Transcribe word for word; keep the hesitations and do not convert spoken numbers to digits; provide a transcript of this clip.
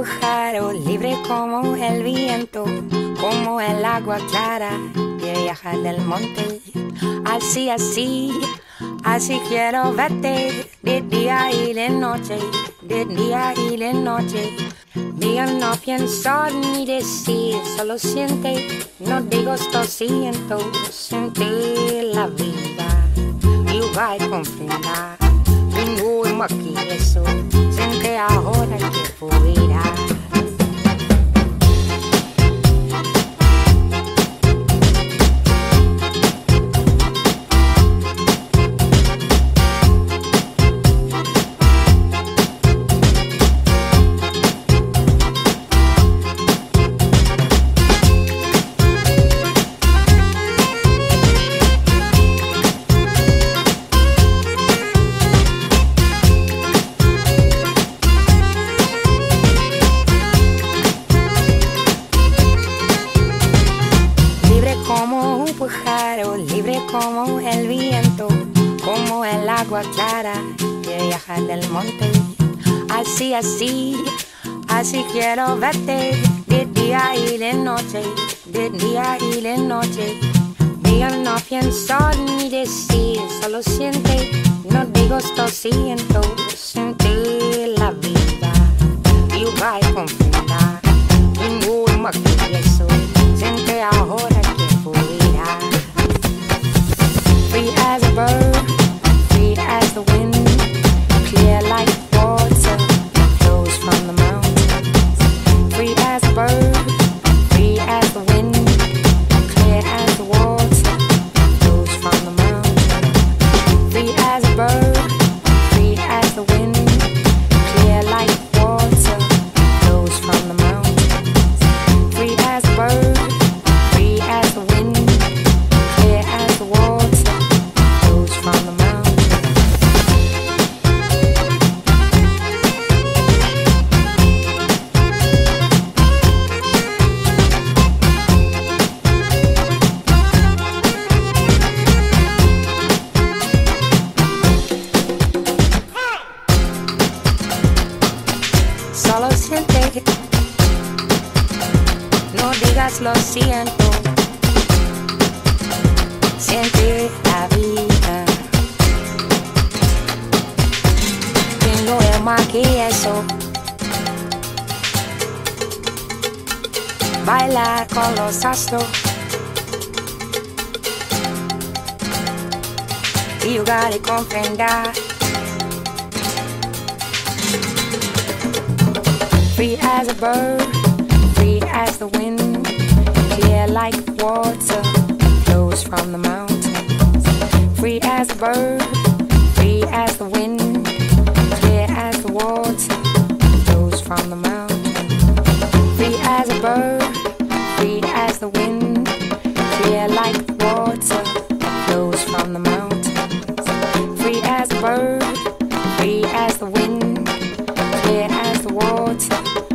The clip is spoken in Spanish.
pájaro libre como el viento, como el agua clara que viaja del monte. Así, así, así quiero verte de día y de noche, de día y de noche. Día no pienso ni decir, solo siente, no digo esto siento, sentir la vida y va a comprender. Tengo aquí eso, siente ahora que fuera. Libre como el viento, como el agua clara que viaja del monte. Así, así, así quiero verte de día y de noche, de día y de noche. Día no pienso ni decir, solo siente, no digo esto siento, sentir la vida y va a comprender. Tengo aquí eso, siente ahora que fuera. Free as a bird, free as the wind, clear like water, flows from the mountains. Free as a bird, free as the wind, clear as the water, flows from the mountains. Free as a bird, free as the wind, clear like water, flows from the mountains. Free as a bird, free as the wind, clear as the water, from the mountains. Solo siente, no digas lo siento, siente la vida. Más que eso, bailar con los astros y jugar y comprender. Free as a bird, free as the wind, clear like water, flows from the mountains. Free as a bird, free as the wind, as the water, flows from the mountains. Free as a bird, free as the wind, clear like water, flows from the mountains. Free as a bird, free as the wind, clear as the water,